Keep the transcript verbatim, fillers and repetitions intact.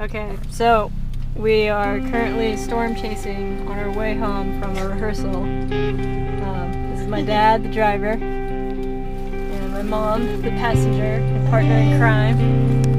Okay, so we are currently storm chasing on our way home from a rehearsal. Um, this is my dad, the driver, and my mom, the passenger and partner in crime.